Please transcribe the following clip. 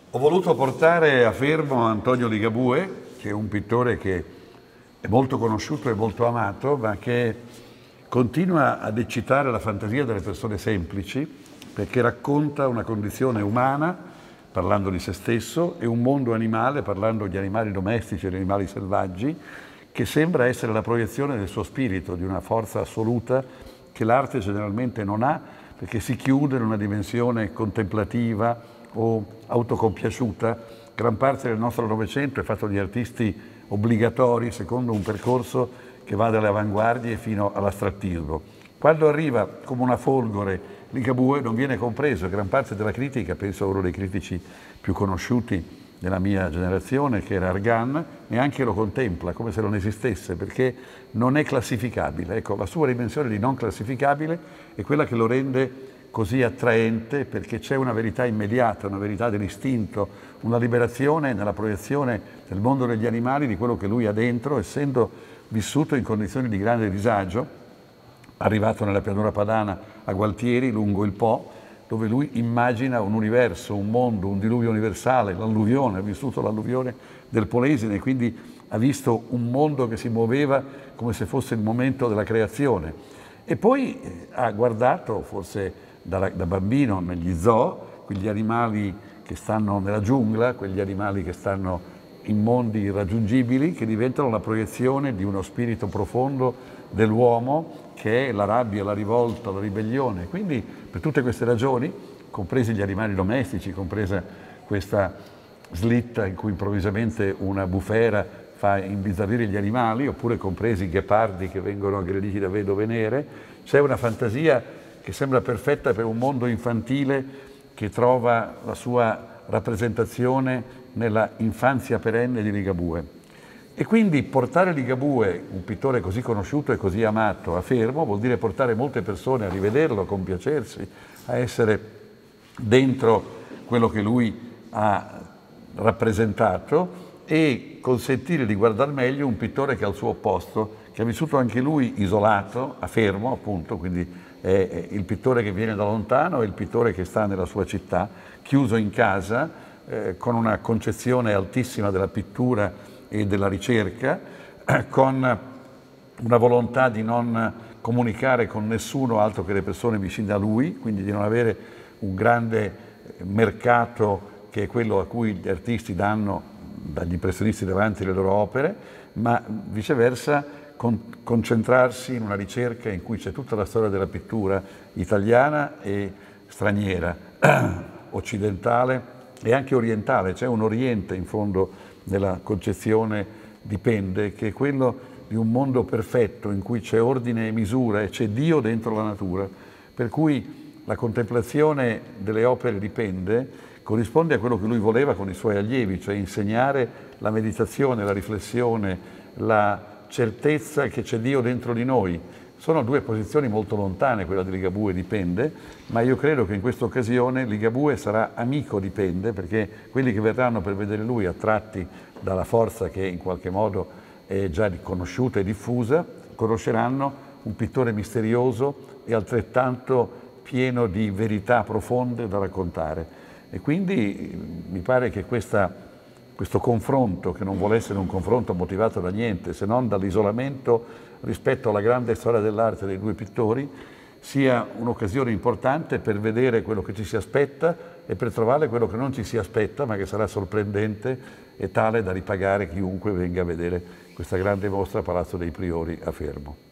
Ho voluto portare a Fermo Antonio Ligabue, che è un pittore che è molto conosciuto e molto amato, ma che continua ad eccitare la fantasia delle persone semplici, perché racconta una condizione umana, parlando di se stesso, e un mondo animale, parlando di animali domestici e di animali selvaggi, che sembra essere la proiezione del suo spirito, di una forza assoluta che l'arte generalmente non ha, perché si chiude in una dimensione contemplativa o autocompiaciuta. Gran parte del nostro Novecento è fatto di artisti obbligatori secondo un percorso che va dalle avanguardie fino all'astrattismo. Quando arriva come una folgore Ligabue non viene compreso, gran parte della critica, penso a uno dei critici più conosciuti della mia generazione, che era Argan, neanche lo contempla, come se non esistesse, perché non è classificabile. Ecco, la sua dimensione di non classificabile è quella che lo rende così attraente, perché c'è una verità immediata, una verità dell'istinto, una liberazione nella proiezione del mondo degli animali di quello che lui ha dentro, essendo vissuto in condizioni di grande disagio, arrivato nella pianura padana a Gualtieri, lungo il Po, dove lui immagina un universo, un mondo, un diluvio universale, l'alluvione, ha vissuto l'alluvione del Polesine, quindi ha visto un mondo che si muoveva come se fosse il momento della creazione. E poi ha guardato, forse da bambino, negli zoo, quegli animali che stanno nella giungla, quegli animali che stanno in mondi irraggiungibili, che diventano la proiezione di uno spirito profondo dell'uomo, che è la rabbia, la rivolta, la ribellione. Quindi per tutte queste ragioni, compresi gli animali domestici, compresa questa slitta in cui improvvisamente una bufera fa imbizzarrire gli animali, oppure compresi i ghepardi che vengono aggrediti da vedove nere, c'è una fantasia che sembra perfetta per un mondo infantile che trova la sua rappresentazione nella infanzia perenne di Ligabue. E quindi portare Ligabue, un pittore così conosciuto e così amato, a Fermo vuol dire portare molte persone a rivederlo, a compiacersi, a essere dentro quello che lui ha rappresentato e consentire di guardare meglio un pittore che è al suo opposto, che ha vissuto anche lui isolato, a Fermo appunto, quindi è il pittore che viene da lontano, è il pittore che sta nella sua città, chiuso in casa, con una concezione altissima della pittura e della ricerca, con una volontà di non comunicare con nessuno altro che le persone vicine a lui, quindi di non avere un grande mercato che è quello a cui gli artisti danno dagli impressionisti davanti le loro opere, ma viceversa concentrarsi in una ricerca in cui c'è tutta la storia della pittura italiana e straniera, occidentale e anche orientale. C'è un Oriente in fondo nella concezione di Pende, che è quello di un mondo perfetto in cui c'è ordine e misura e c'è Dio dentro la natura, per cui la contemplazione delle opere di Pende corrisponde a quello che lui voleva con i suoi allievi, cioè insegnare la meditazione, la riflessione, la certezza che c'è Dio dentro di noi. Sono due posizioni molto lontane, quella di Ligabue e di Pende, ma io credo che in questa occasione Ligabue sarà amico di Pende, perché quelli che verranno per vedere lui, attratti dalla forza che in qualche modo è già conosciuta e diffusa, conosceranno un pittore misterioso e altrettanto pieno di verità profonde da raccontare. E quindi mi pare che questo confronto, che non vuole essere un confronto motivato da niente, se non dall'isolamento rispetto alla grande storia dell'arte dei due pittori, sia un'occasione importante per vedere quello che ci si aspetta e per trovare quello che non ci si aspetta, ma che sarà sorprendente e tale da ripagare chiunque venga a vedere questa grande mostra a Palazzo dei Priori a Fermo.